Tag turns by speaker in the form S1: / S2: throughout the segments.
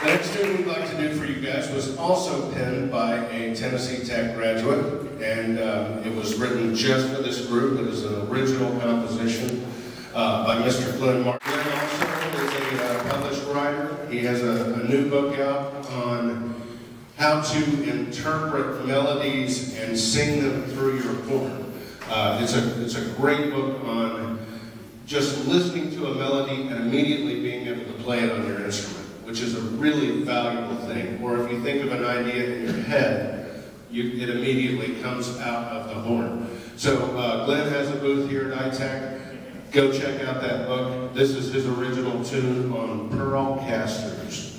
S1: Next tune we'd like to do for you guys was also penned by a Tennessee Tech graduate, and it was written just for this group. It is an original composition by Mr. Glenn Martin. Glenn also is a published writer. He has a new book out on how to interpret melodies and sing them through your horn. It's a great book on just listening to a melody and immediately being able to play it on your instrument, which is a really valuable thing. Or if you think of an idea in your head, it immediately comes out of the horn. So Glenn has a booth here at ITAC. Go check out that book. This is his original tune on Pearl Casters.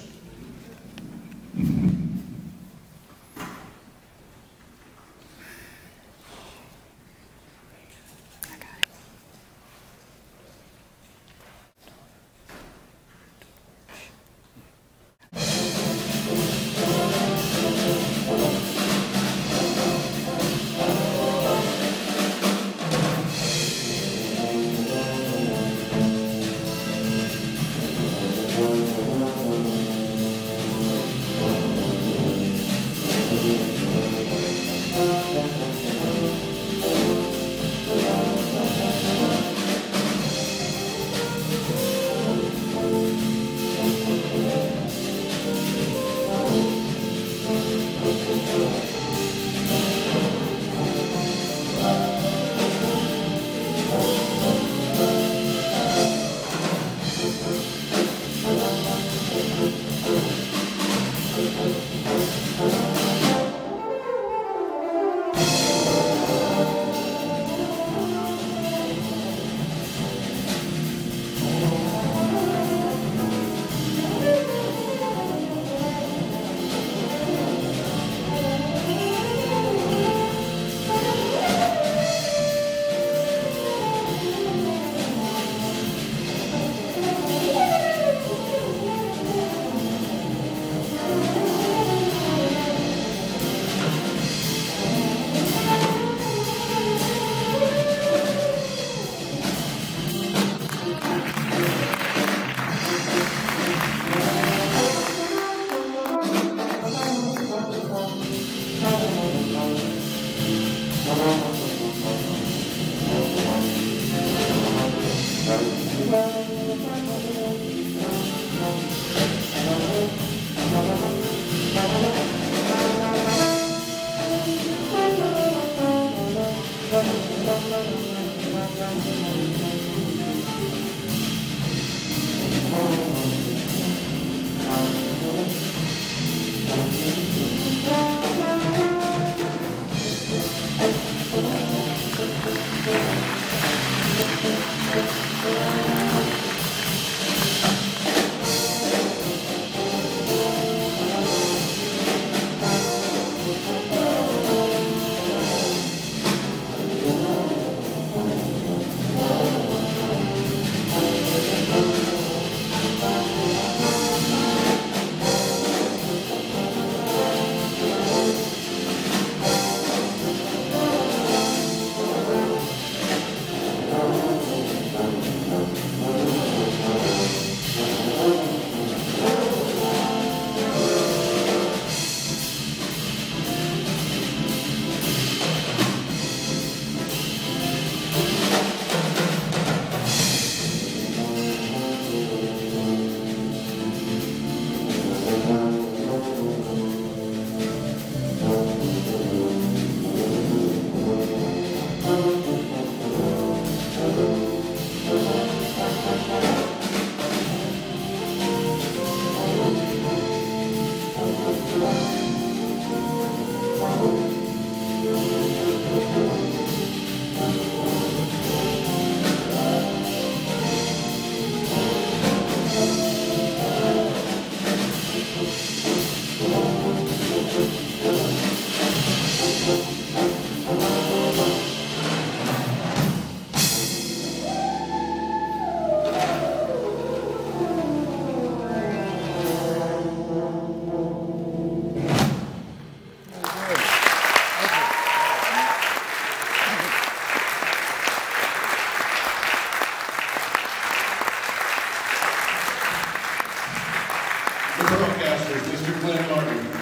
S1: Telecasters, Mr. Clint Martin.